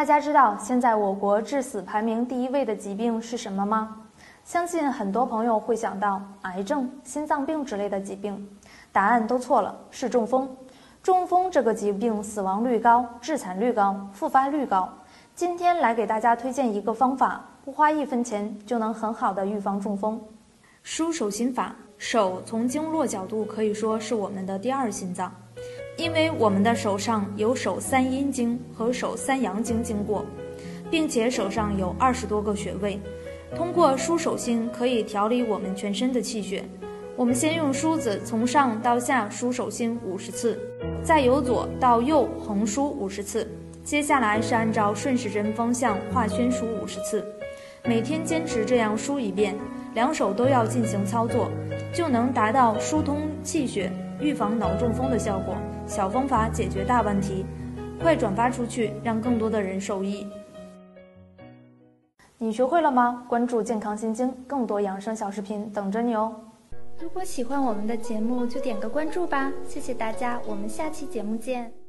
大家知道现在我国致死排名第1位的疾病是什么吗？相信很多朋友会想到癌症、心脏病之类的疾病，答案都错了，是中风。中风这个疾病死亡率高、致残率高、复发率高。今天来给大家推荐一个方法，不花1分钱就能很好的预防中风。舒手心法，手从经络角度可以说是我们的第2心脏，因为我们的手上有手3阴经和手3阳经经过，并且手上有20多个穴位。通过舒手心可以调理我们全身的气血。我们先用梳子从上到下梳手心50次，再由左到右横梳50次，接下来是按照顺时针方向画圈梳50次。每天坚持这样梳1遍，2手都要进行操作，就能达到疏通气血、预防脑中风的效果。小方法解决大问题，快转发出去，让更多的人受益。你学会了吗？关注健康心经，更多养生小视频等着你哦。 如果喜欢我们的节目，就点个关注吧，谢谢大家，我们下期节目见。